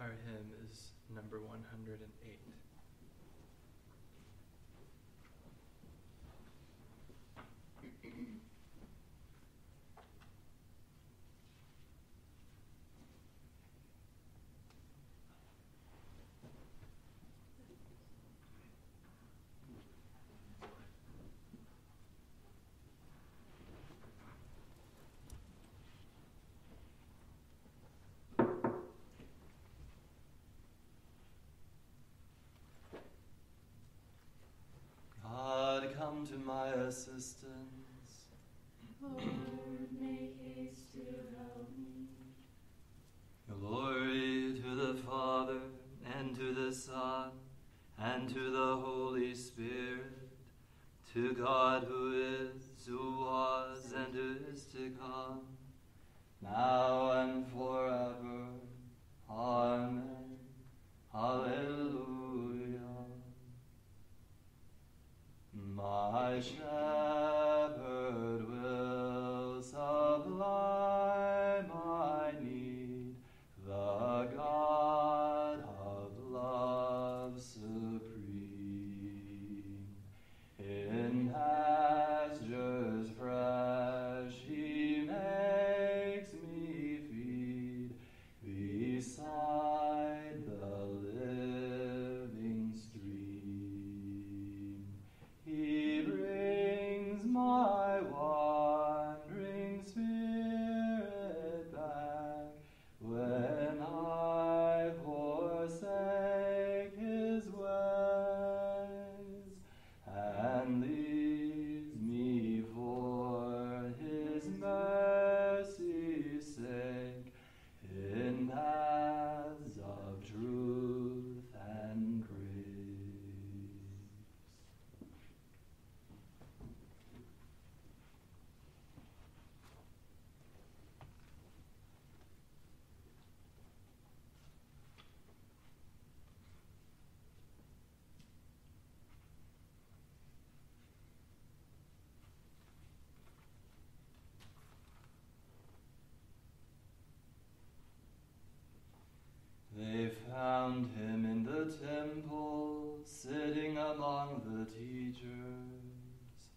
Our hymn is number 108. Come to my assistance. Lord, make haste to help me. Glory to the Father, and to the Son, and to the Holy Spirit, to God who is, who was, and who is to come, now and forever. Amen. Hallelujah. My shepherd will supply my need, the God of love supreme. In pastures fresh he makes me feed, beside the living stream. He brings my wandering spirit back when I forsake his ways, and leads me for his mercy's sake in paths of truth and grace. They found him in the temple, sitting among the teachers.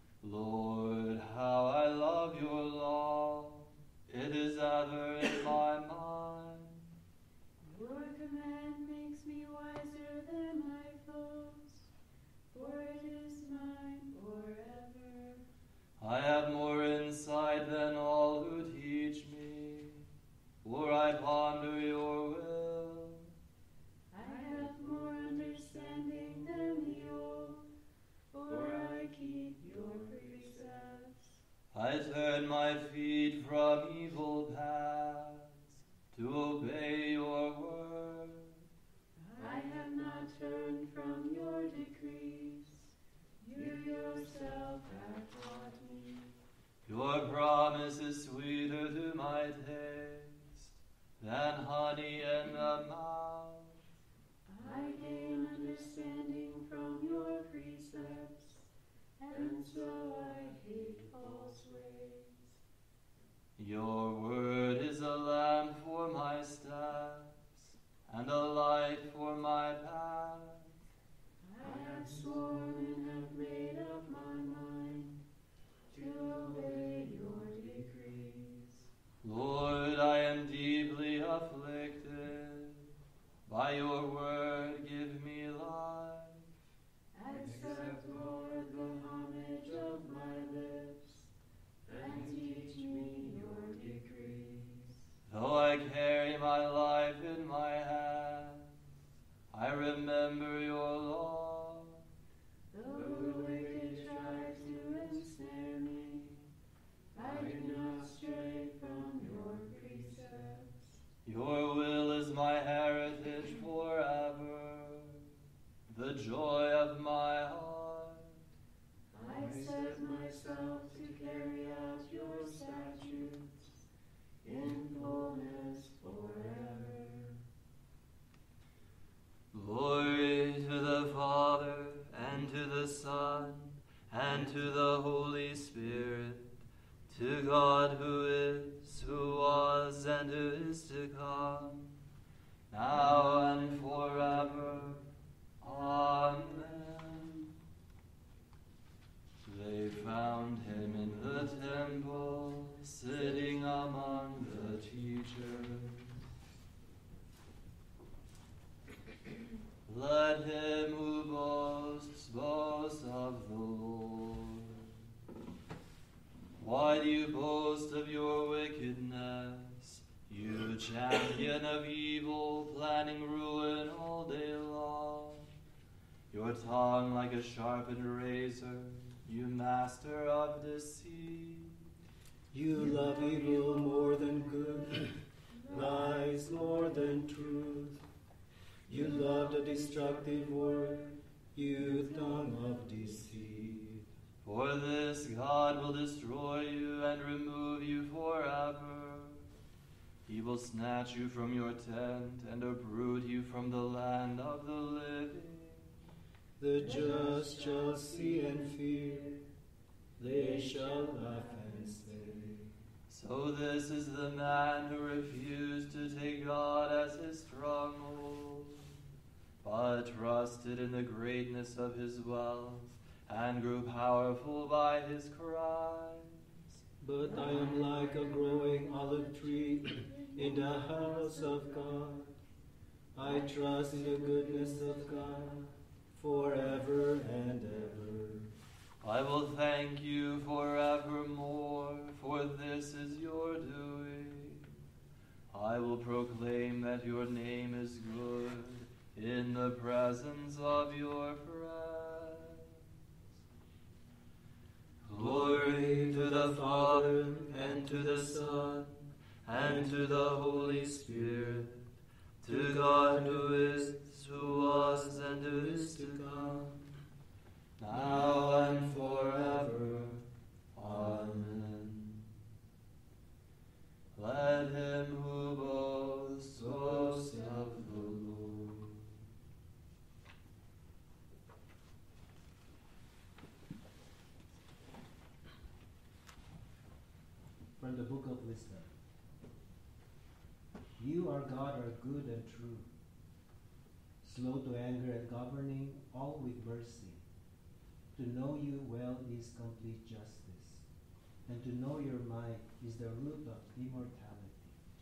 Lord, how I love your law. It is ever in my mind. Your command makes me wiser than my foes, for it is mine forever. I have more insight than all who teach me, for I ponder your will. I have more understanding than the old, for I keep your precepts. I turn my feet from evil paths to obey your word. I have not turned from your decrees. You yourself have taught me. Your promise is sweeter to my taste than honey in the mouth. I gain understanding from your precepts, and so I hate false ways. Your word is a lamp for my steps and a light for my path. I have sworn and have made up my mind to obey your decrees. Lord, I am deeply afflicted. By your word give me life. Accept, Lord, the homage of my lips, and teach me your decrees. Though I carry my life in my hand, I remember your law. Though the wicked try to ensnare me, I do not stray from your precepts. Your will is my heritage forever, the joy of my heart. I set myself to carry out your statutes in fullness forever. Glory to the Father, and to the Son, and to the Holy Spirit, to God who is, who was, and who is to come, now and forever. Amen. They found him in the temple, sitting among the teachers. Let him who boasts boast of the Lord. Why do you boast of your wickedness, you champion of evil, planning ruin all day long? Your tongue like a sharpened razor, you master of deceit. You love evil more than good, lies more than truth. You love the destructive word, you tongue of deceit. For this God will destroy you and remove you forever. He will snatch you from your tent and uproot you from the land of the living. The just shall see and fear, they shall laugh and say. So this is the man who refused to take God as his stronghold, but trusted in the greatness of his wealth, and grew powerful by his crimes. But I am like a growing olive tree in the house of God. I trust in the goodness of God forever and ever. I will thank you forevermore, for this is your doing. I will proclaim that your name is good in the presence of your friends. Glory to the Father, and to the Son, and to the Holy Spirit, to God who is, who was, and who is to come, now and forever. Amen. Let him who boasts boast of the Lord. From the Book of Wisdom. You, our God, are good and true, slow to anger and governing all with mercy. To know you well is complete justice, and to know your might is the root of immortality.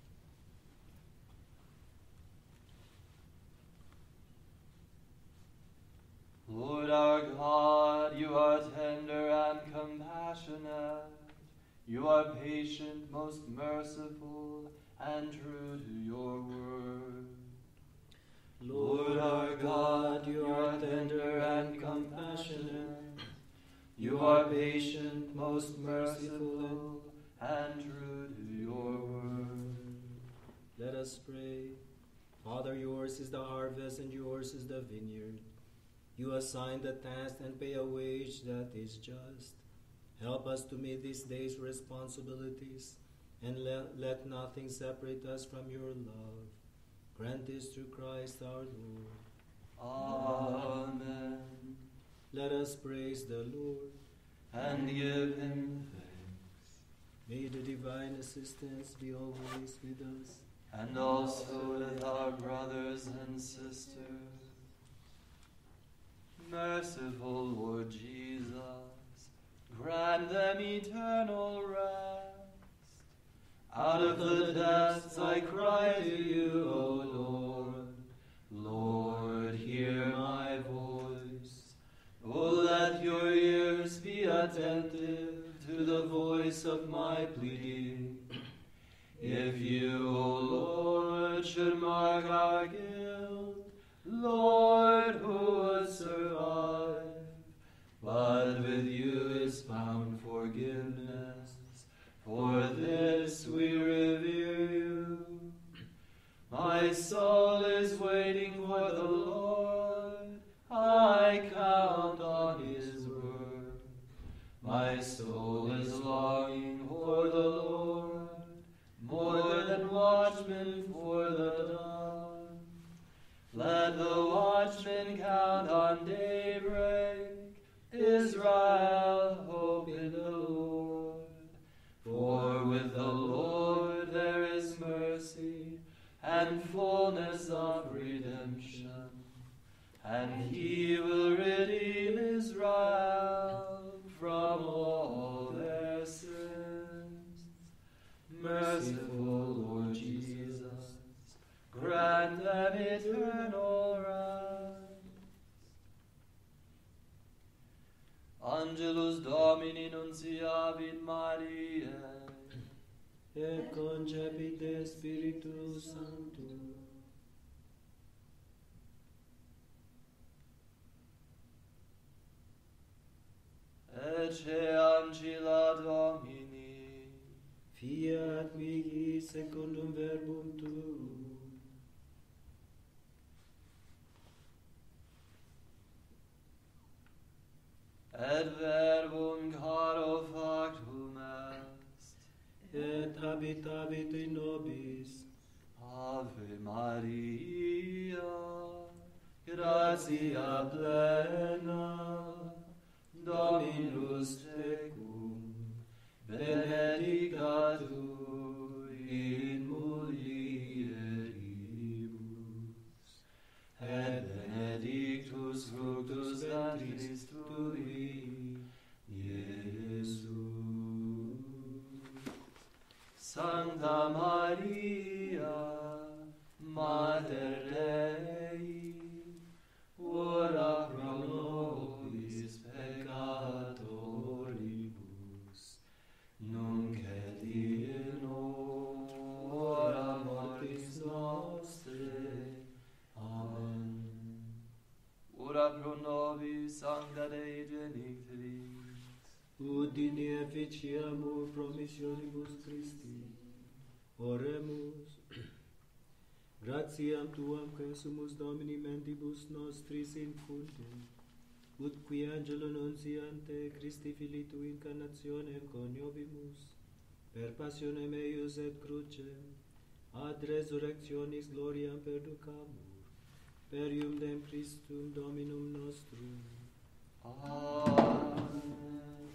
Lord our God, you are tender and compassionate. You are patient, most merciful, and true to your word. Lord our God, you are tender and compassionate. You are patient, most merciful, and true to your word. Let us pray. Father, yours is the harvest and yours is the vineyard. You assign the task and pay a wage that is just. Help us to meet this day's responsibilities, and let nothing separate us from your love. Grant this through Christ our Lord. Amen. Let us praise the Lord. And give him thanks. May the divine assistance be always with us. And also with our brothers and sisters. Merciful Lord Jesus, grant them eternal rest. Out of the depths I cry to you, O Lord. Lord, hear my voice. O let your ears be attentive to the voice of my pleading. If you, O Lord, should mark our guilt, Lord, who would survive? But with you is found forgiveness. For this we revere you. My soul is waiting for the Lord. I count on his word. My soul is longing for the Lord, more than watchmen for the dawn. Let the watchmen count on daybreak. Israel, hope in the Lord. For with the Lord there is mercy, and fullness of redemption, and he will redeem Israel from all their sins. Merciful Lord Jesus, grant them eternal rest. Angelus Domini nunciavit Mariae, et concepit de Spiritu Sancto. Ecce ancilla Domini, Fiat mihi secundum verbum tuum. et verbum caro factum est. Et habitavit in nobis. Ave Maria, gratia plena, Dominus tecum, benedicta tu in mulieribus, et benedictus fructus ventris tui, Iesus. Sancta Maria, Mater Dei, ora pro nobis peccatoribus, nunc et in hora mortis nostrae. Amen. Ora pro nobis, Sancta Dei Genitris, Ut in efficiamur promissionibus Christi. Oremus. Gratiam tuam quesumus Domini mentibus nostris infunde, ut qui angelo nunciante Christi Filii tui incarnatione coniovimus, per passionem eius et crucem, ad resurrectionis gloriam perducamur, per ium dem Christum Dominum nostrum. Amen.